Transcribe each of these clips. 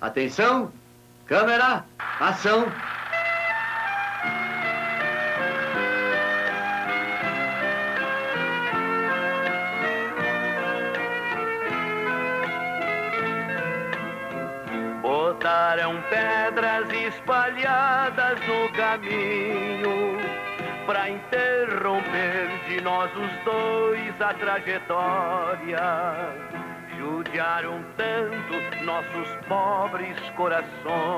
Atenção, câmera, ação. Botaram pedras espalhadas no caminho para interromper de nós os dois a trajetória. Judiaram tanto nossos pobres corações.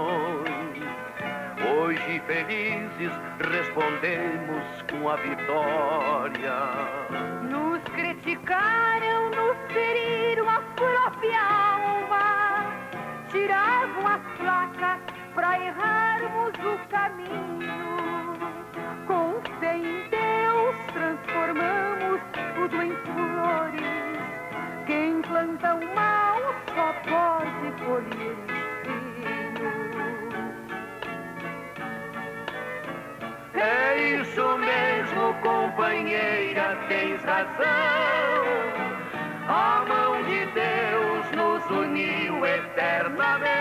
Hoje felizes respondemos com a vitória. Nos criticaram, nos feriram a própria alma. Tiravam as placas para errarmos o caminho. Com fé em Deus transformamos tudo em flores. Quem planta o mal só pode colher espinhos. É isso mesmo, companheira, tens razão. A mão de Deus nos uniu eternamente.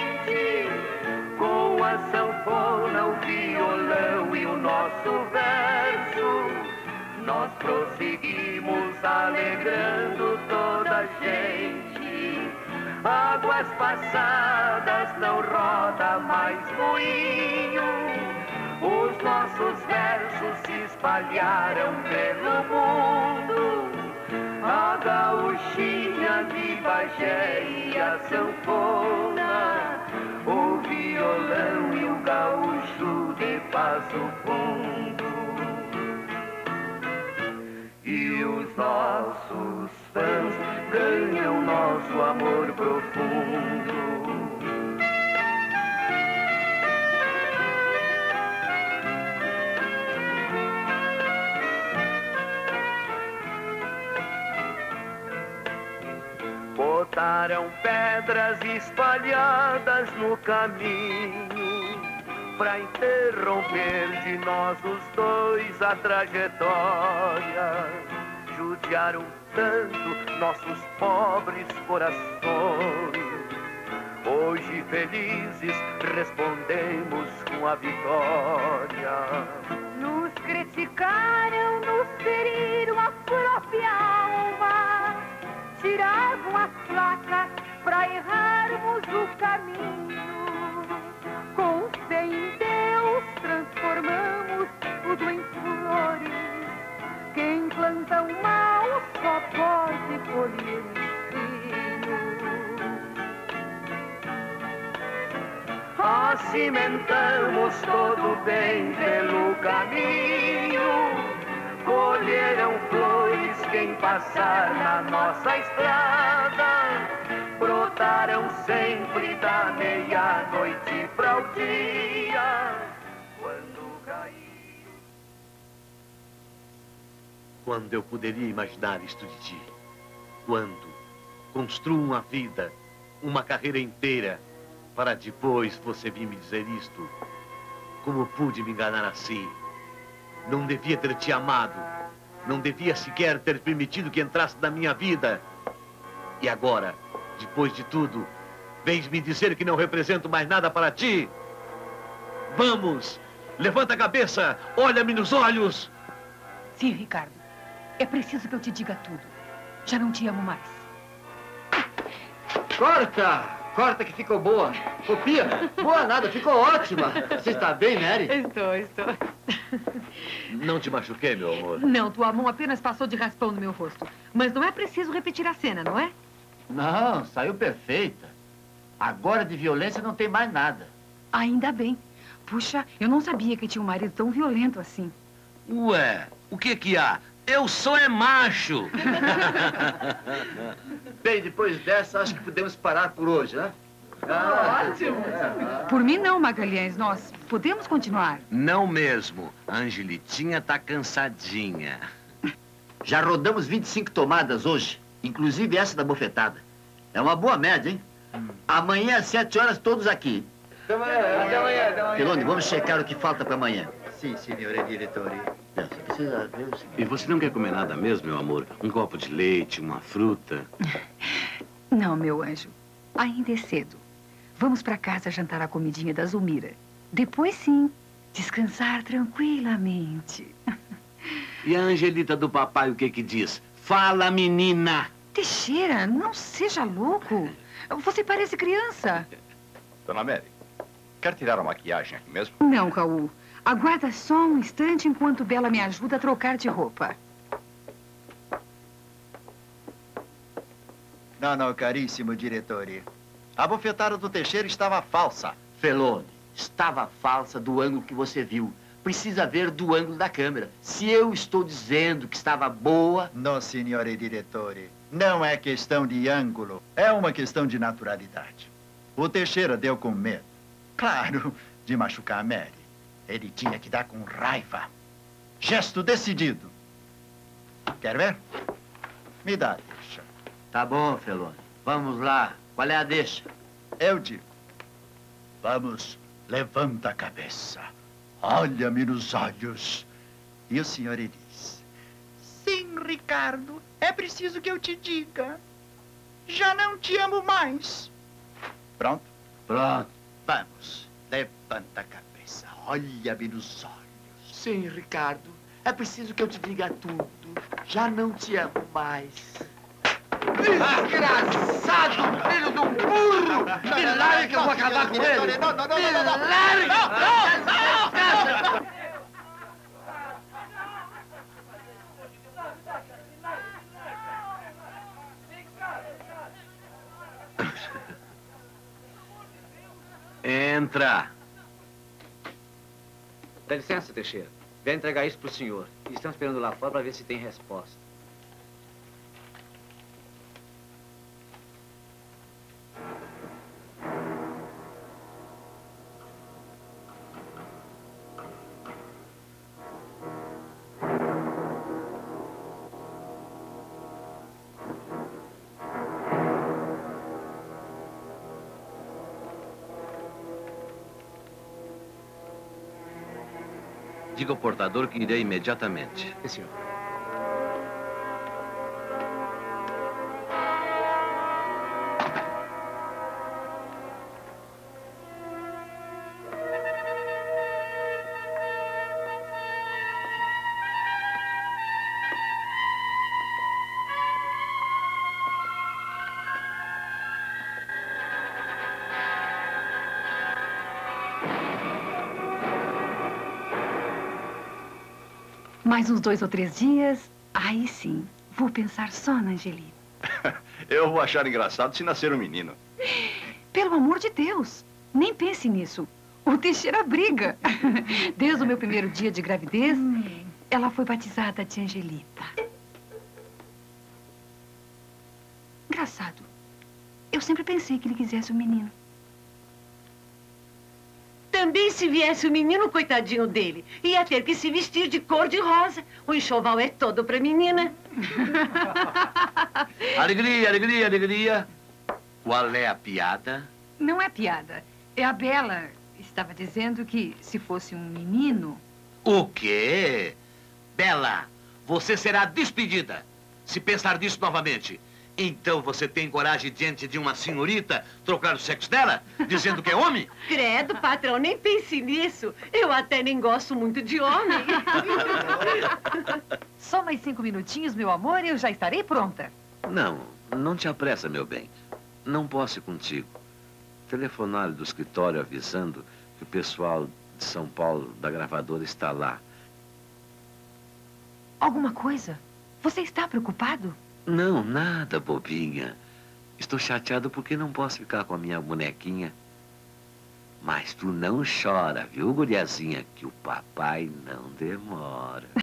Com a sanfona, o violão e o nosso verso, nós prosseguimos alegrando toda a gente. Águas passadas não roda mais moinho. Os nossos versos se espalharam pelo mundo. A gauchinha de Bagé e a sanfona, o violão e o gaúcho de Passo Fundo. E os nossos fãs ganham nosso amor profundo. Botaram pedras espalhadas no caminho para interromper de nós os dois a trajetória. Judiaram tanto nossos pobres corações. Hoje felizes respondemos com a vitória. Nos criticaram, nos feriram a própria alma. Tiravam as placas para errarmos o caminho. Com fé em Deus transformamos tudo em flores. Quem planta o mal só pode colher espinhos. Cimentamos todo o bem pelo caminho. Colheram flores quem passar na nossa estrada. Brotaram sempre da meia-noite para o dia. Quando cair. Quando eu poderia imaginar isto de ti? Quando construo uma vida, uma carreira inteira, para depois você vir me dizer isto? Como pude me enganar assim? Não devia ter te amado. Não devia sequer ter permitido que entrasse na minha vida. E agora, depois de tudo, vens me dizer que não represento mais nada para ti? Vamos! Levanta a cabeça! Olha-me nos olhos! Sim, Ricardo. É preciso que eu te diga tudo. Já não te amo mais. Corta! Corta que ficou boa. Copia. Boa nada, ficou ótima. Você está bem, Mary? Estou. Não te machuquei, meu amor? Não, tua mão apenas passou de raspão no meu rosto. Mas não é preciso repetir a cena, não é? Não, saiu perfeita. Agora de violência não tem mais nada. Ainda bem. Puxa, eu não sabia que tinha um marido tão violento assim. Ué, o que há? Eu sou macho! Bem, depois dessa, acho que podemos parar por hoje, né? Ótimo! Por mim não, Magalhães. Nós podemos continuar. Não mesmo. A Angelitinha tá cansadinha. Já rodamos 25 tomadas hoje, inclusive essa da bofetada. É uma boa média, hein? Amanhã às 7 horas, todos aqui. Até amanhã. Pelone, vamos checar o que falta para amanhã. Sim, senhor diretor. Você precisa ver o seguinte. E você não quer comer nada mesmo, meu amor? Um copo de leite, uma fruta? Não, meu anjo. Ainda é cedo. Vamos para casa jantar a comidinha da Zulmira. Depois, sim, descansar tranquilamente. E a Angelita do papai, o que que diz? Fala, menina! Teixeira, não seja louco. Você parece criança. Dona Mary, quer tirar a maquiagem aqui mesmo? Não, Raul. Aguarda só um instante enquanto Bela me ajuda a trocar de roupa. Não, caríssimo direttore. A bofetada do Teixeira estava falsa. Felone, estava falsa do ângulo que você viu. Precisa ver do ângulo da câmera. Se eu estou dizendo que estava boa... Não, signore direttore. Não é questão de ângulo. É uma questão de naturalidade. O Teixeira deu com medo. Claro, de machucar a Mary. Ele tinha que dar com raiva. Gesto decidido. Quer ver? Me dá, deixa. Tá bom, Felone. Vamos lá. Qual é a deixa? Eu digo. Vamos, levanta a cabeça. Olha-me nos olhos. E o senhor diz: sim, Ricardo, é preciso que eu te diga. Já não te amo mais. Pronto? Pronto. Vamos, levanta a cabeça. Olha-me nos olhos. Sim, Ricardo. É preciso que eu te diga tudo. Já não te amo mais. Desgraçado, filho do burro! Me larga que eu vou acabar com ele! Não! Me larga! Entra! Dá licença, Teixeira. Vem entregar isso pro senhor. Estamos esperando lá fora para ver se tem resposta. Diga ao portador que irei imediatamente. Sim, senhor. Mais uns 2 ou 3 dias, aí sim, vou pensar só na Angelita. Eu vou achar engraçado se nascer um menino. Pelo amor de Deus, nem pense nisso. O Teixeira briga. Desde o meu primeiro dia de gravidez, ela foi batizada de Angelita. Engraçado. Eu sempre pensei que ele quisesse um menino. Também se viesse o menino, coitadinho dele, ia ter que se vestir de cor-de-rosa. O enxoval é todo pra menina. Alegria, alegria, alegria. Qual é a piada? Não é piada. É a Bela. Estava dizendo que se fosse um menino... O quê? Bela, você será despedida. Se pensar nisso novamente. Então você tem coragem diante de uma senhorita trocar o sexo dela, dizendo que é homem? Credo, patrão, nem pense nisso. Eu até nem gosto muito de homem. Só mais 5 minutinhos, meu amor, e eu já estarei pronta. Não te apressa, meu bem. Não posso ir contigo. Telefonaram do escritório avisando que o pessoal de São Paulo, da gravadora, está lá. Alguma coisa? Você está preocupado? Não, nada, bobinha. Estou chateado porque não posso ficar com a minha bonequinha. Mas tu não chora, viu, guriazinha? Que o papai não demora.